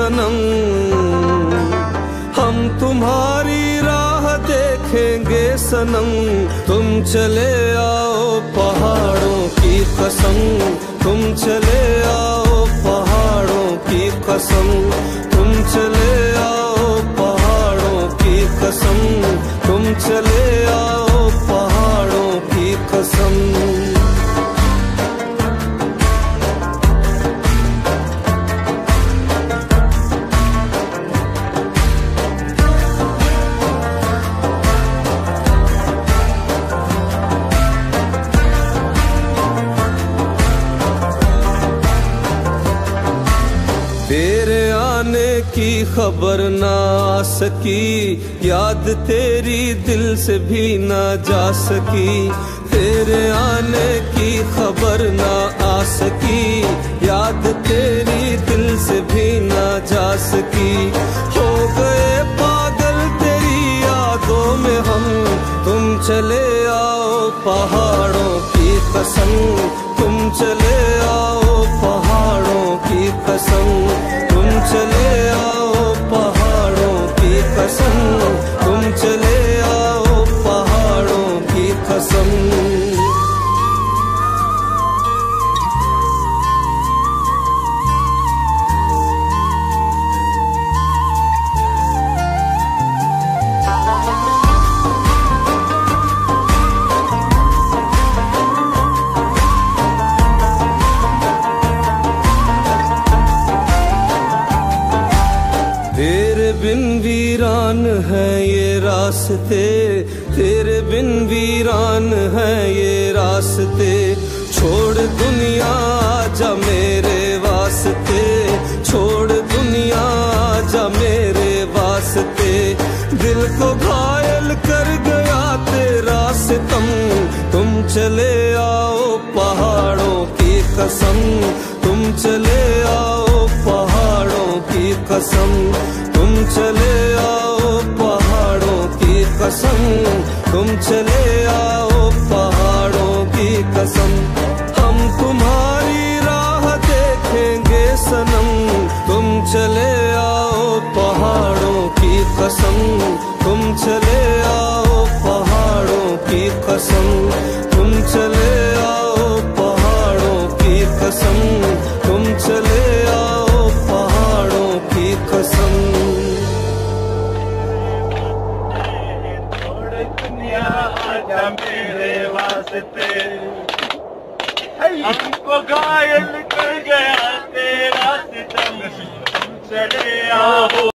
सनम, हम तुम्हारी राह देखेंगे सनम। तुम चले आओ पहाड़ों की कसम, तुम चले आओ पहाड़ों की कसम, तुम चले आओ पहाड़ों की कसम, तुम चले आओ पहाड़ों की कसम। तेरे आने की खबर ना आ सकी, याद तेरी दिल से भी ना जा सकी। तेरे आने की खबर ना आ सकी, याद तेरी दिल से भी ना जा सकी। हो गए पागल तेरी यादों में हम, तुम चले आओ पहाड़ों की कसम, तुम चले आओ पहाड़ों की कसम, तुम चले आओ पहाड़ों की कसम, तुम चले आओ पहाड़ों की कसम। तेरे बिन वीरान है ये रास्ते, तेरे बिन वीरान है ये रास्ते। छोड़ दुनिया आजा मेरे वास्ते, छोड़ दुनिया आजा मेरे वास्ते। दिल को घायल कर गया तेरा सितम, तुम चले आओ पहाड़ों की कसम, तुम चले आओ पहाड़ों की कसम, तुम चले आओ पहाड़ों की कसम, तुम चले आओ पहाड़ों की कसम। हम तुम्हारी राह देखेंगे सनम, तुम चले आओ पहाड़ों की कसम, तुम चले आओ पहाड़ों की कसम, तुम चले आओ पहाड़ों की कसम, तुम चले आओ पहाड़ों की कसम। आजा मेरे वास्ते, हमको घायल कर गया तेरा सितम, चले आओ।